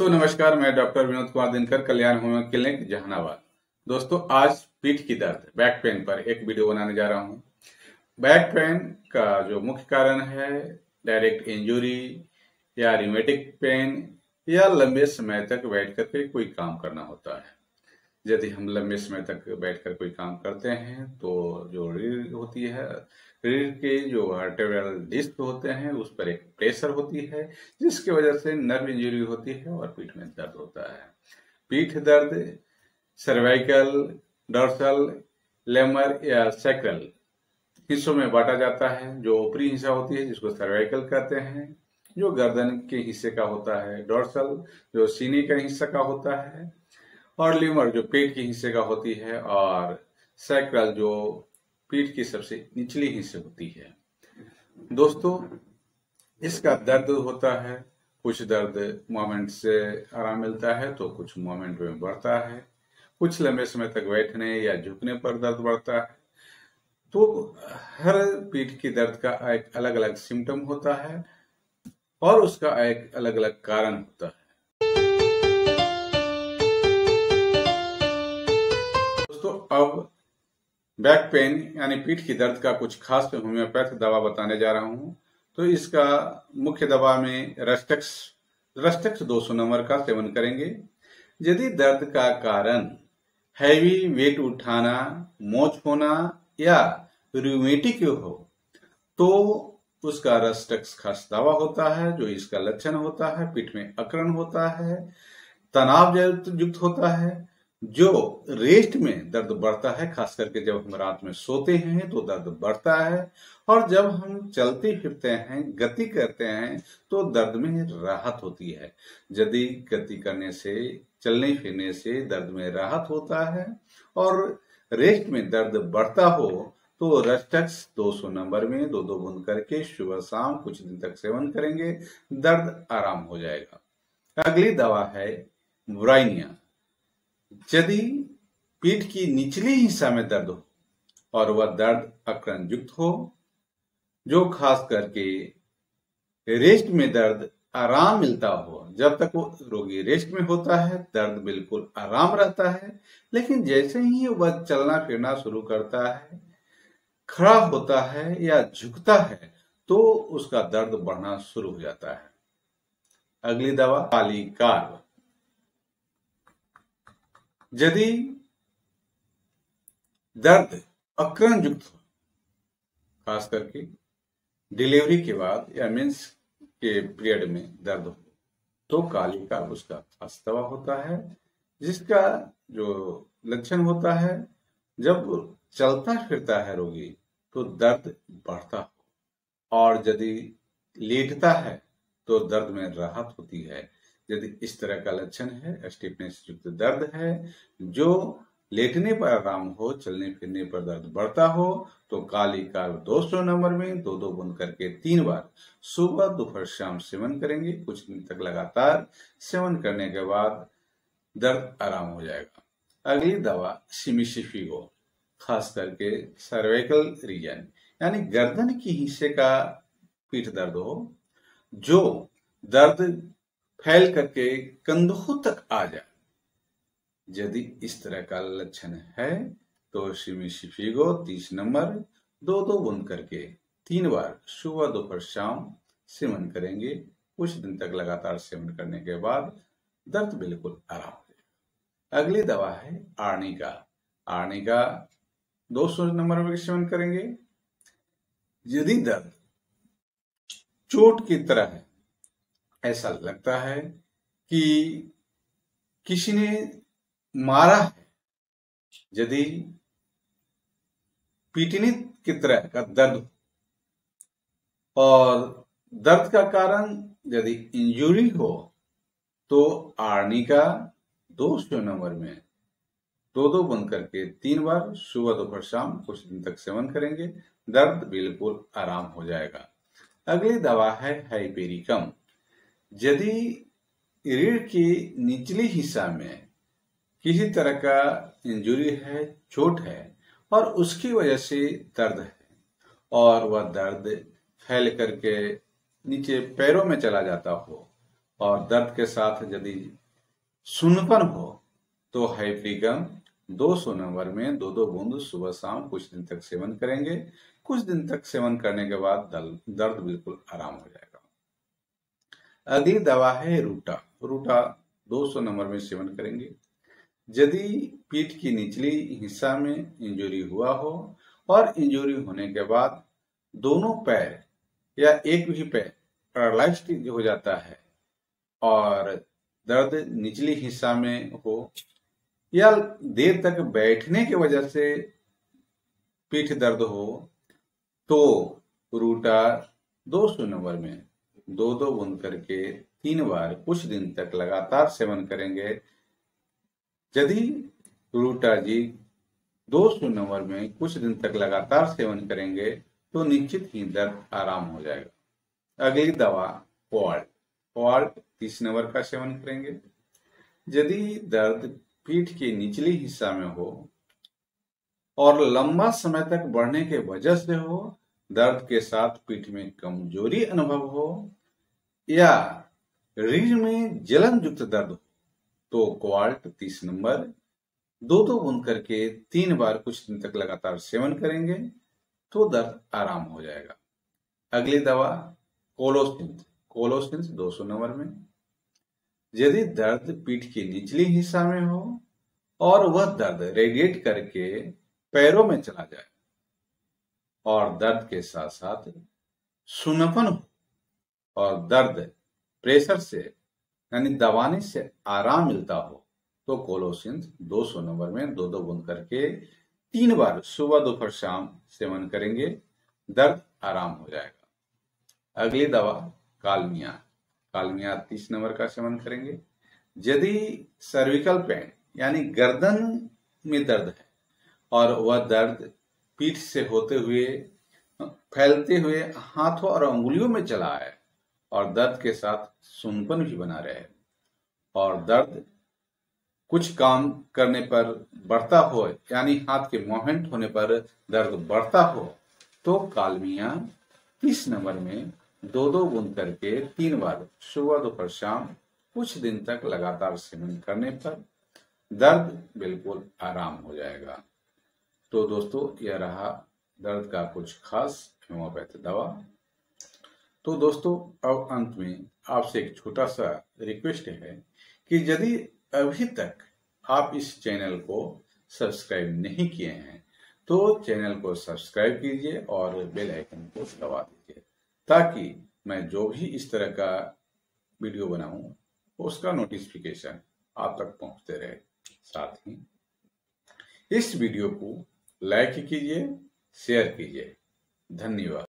दोस्तों नमस्कार, मैं doctor Vinod Kumar Dinkar, Kalyan homeo clinic Jahanabad. दोस्तों आज पीठ की दर्द बैक पेन पर एक वीडियो बनाने जा रहा हूं। बैक पेन का जो मुख्य कारण है डायरेक्ट इंजरी या रिमेटिक पेन या लंबे समय तक बैठ करके कोई काम करना होता है। यदि हम लंबे समय तक बैठकर कोई काम करते हैं तो जो रीढ़ होती है, रीढ़ के जो वर्टेब्रल डिस्क होते हैं उस पर एक प्रेशर होती है, जिसकी वजह से नर्व इंजरी होती है और पीठ में दर्द होता है। पीठ दर्द सर्वाइकल, डॉर्सल, लेमर या सैक्रल हिस्सों में बांटा जाता है। जो ऊपरी हिस्सा होती है जिसको सर्वाइकल कहते हैं, जो गर्दन के हिस्से का होता है डॉर्सल, जो सीने का हिस्सा का होता है, और लीमर जो पेट के हिस्से का होती है, और सैक्रल जो पीठ की सबसे निचली हिस्से होती है। दोस्तों इसका दर्द होता है, कुछ दर्द मोमेंट से आराम मिलता है तो कुछ मोमेंट में बढ़ता है, कुछ लंबे समय तक बैठने या झुकने पर दर्द बढ़ता है। तो हर पीठ की दर्द का एक अलग अलग सिम्टम होता है और उसका एक अलग अलग कारण होता है। दोस्तों अब बैक पेन यानी पीठ की दर्द का कुछ खास होम्योपैथ दवा बताने जा रहा हूं। तो इसका मुख्य दवा में रस्टेक्स 200 नंबर का सेवन करेंगे। यदि दर्द का कारण हैवी वेट उठाना, मोच होना या रूमेटिक हो तो उसका रस्टेक्स खास दवा होता है। जो इसका लक्षण होता है, पीठ में अकड़न होता है, तनाव युक्त होता है, जो रेस्ट में दर्द बढ़ता है, खास करके जब हम रात में सोते हैं तो दर्द बढ़ता है, और जब हम चलते फिरते हैं, गति करते हैं तो दर्द में राहत होती है। यदि गति करने से, चलने फिरने से दर्द में राहत होता है और रेस्ट में दर्द बढ़ता हो तो रस्टेक्स 200 नंबर में 2-2 बूंद करके सुबह शाम कुछ दिन तक सेवन करेंगे, दर्द आराम हो जाएगा। अगली दवा है ब्राइनिया। यदि पीठ की निचली हिस्सा में दर्द हो और वह दर्द अकड़न युक्त हो, जो खास करके रेस्ट में दर्द आराम मिलता हो, जब तक वो रोगी रेस्ट में होता है दर्द बिल्कुल आराम रहता है, लेकिन जैसे ही वह चलना फिरना शुरू करता है, खड़ा होता है या झुकता है तो उसका दर्द बढ़ना शुरू हो जाता है। अगली दवा पॉलीकार्ब। यदि दर्द अकड़न युक्त हो, खास करके डिलीवरी के बाद या मेंस के पीरियड में दर्द हो, तो काली कार्ब उसका खास दवा होता है, जिसका जो लक्षण होता है, जब चलता फिरता है रोगी तो दर्द बढ़ता हो, और यदि लेटता है तो दर्द में राहत होती है। यदि इस तरह का लक्षण है, स्टिफनेस युक्त दर्द है, जो लेटने पर आराम हो, चलने फिरने पर दर्द बढ़ता हो, तो काली कार्ब 200 नंबर में 2-2 बूंद करके 3 बार सुबह दोपहर शाम सेवन करेंगे। कुछ दिन तक लगातार सेवन करने के बाद दर्द आराम हो जाएगा। अगली दवा सिमिसिफिगो, खास करके सर्वाइकल रीजन यानी गर्दन की हिस्से का पीठ दर्द हो, जो दर्द फैल करके कंधों तक आ जाए, यदि इस तरह का लक्षण है तो सिमिसिफिगो 30 नंबर 2-2 बूंद करके 3 बार सुबह दोपहर शाम सेवन करेंगे। कुछ दिन तक लगातार सेवन करने के बाद दर्द बिल्कुल आराम हो जाएगा। अगली दवा है आर्निका। आर्निका 200 नंबर में सेवन करेंगे। यदि दर्द चोट की तरह है, ऐसा लगता है कि किसी ने मारा है, यदि पीटने की तरह का दर्द और दर्द का कारण यदि इंजरी हो, तो आर्निका 200 नंबर में 2-2 बूंद करके 3 बार सुबह दोपहर शाम कुछ दिन तक सेवन करेंगे, दर्द बिल्कुल आराम हो जाएगा। अगली दवा है हाइपेरिकम। यदि रीढ़ की निचली हिस्सा में किसी तरह का इंजरी है, चोट है, और उसकी वजह से दर्द है, और वह दर्द फैल करके नीचे पैरों में चला जाता हो, और दर्द के साथ यदि सुन्नपन हो तो हाइप्रिकम 200 नंबर में 2-2 बूंद सुबह शाम कुछ दिन तक सेवन करेंगे। कुछ दिन तक सेवन करने के बाद दर्द बिल्कुल आराम हो जाएगा। अगली दवा है रूटा। रूटा 200 नंबर में सेवन करेंगे। यदि पीठ की निचली हिस्सा में इंजरी हुआ हो और इंजरी होने के बाद दोनों पैर या एक भी पैर पैरालाइज्ड हो जाता है और दर्द निचली हिस्सा में हो या देर तक बैठने की वजह से पीठ दर्द हो तो रूटा 200 नंबर में 2-2 बूंद करके 3 बार कुछ दिन तक लगातार सेवन करेंगे। यदि रूटा जी 200 नंबर में कुछ दिन तक लगातार सेवन करेंगे तो निश्चित ही दर्द आराम हो जाएगा। अगली दवा क्वाल्ट। क्वाल्ट 30 नंबर का सेवन करेंगे। यदि दर्द पीठ के निचली हिस्सा में हो और लंबा समय तक बढ़ने के वजह से हो, दर्द के साथ पीठ में कमजोरी अनुभव हो या रीढ़ में जलन युक्त दर्द हो तो क्वाल्ट 30 नंबर 2-2 बूंद करके 3 बार कुछ दिन तक लगातार सेवन करेंगे तो दर्द आराम हो जाएगा। अगली दवा कोलोसिंथ। कोलोसिंथ 200 नंबर में यदि दर्द पीठ के निचली हिस्सा में हो और वह दर्द रेडिएट करके पैरों में चला जाए और दर्द के साथ साथ सुन्नपन हो और दर्द प्रेशर से यानी दबाने से आराम मिलता हो तो कोलोसिंथ 200 नंबर में 2-2 बूंद करके 3 बार सुबह दोपहर शाम सेवन करेंगे, दर्द आराम हो जाएगा। अगली दवा कालमिया। कालमिया 30 नंबर का सेवन करेंगे। यदि सर्विकल पेन यानी गर्दन में दर्द है और वह दर्द पीठ से होते हुए फैलते हुए हाथों और अंगुलियों में चला आए और दर्द के साथ सूनपन भी बना रहे और दर्द कुछ काम करने पर बढ़ता हो यानी हाथ के मूवमेंट होने पर दर्द बढ़ता हो तो कालमिया 30 नंबर में 2-2 बूंद करके 3 बार सुबह दोपहर शाम कुछ दिन तक लगातार सेवन करने पर दर्द बिल्कुल आराम हो जाएगा। तो दोस्तों यह रहा दर्द का कुछ खास होम्योपैथी दवा। तो दोस्तों अब अंत में आपसे एक छोटा सा रिक्वेस्ट है कि यदि अभी तक आप इस चैनल को सब्सक्राइब नहीं किए हैं तो चैनल को सब्सक्राइब कीजिए और बेल आइकन को दबा दीजिए ताकि मैं जो भी इस तरह का वीडियो बनाऊं उसका नोटिफिकेशन आप तक पहुंचते रहे। साथ ही इस वीडियो को लाइक कीजिए, शेयर कीजिए। धन्यवाद।